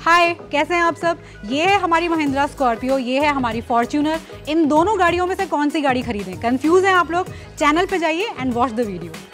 हाय, कैसे हैं आप सब। ये है हमारी महिंद्रा स्कॉर्पियो, ये है हमारी फॉर्च्यूनर। इन दोनों गाड़ियों में से कौन सी गाड़ी खरीदें, कंफ्यूज हैं आप लोग। चैनल पे जाइए एंड वॉच द वीडियो।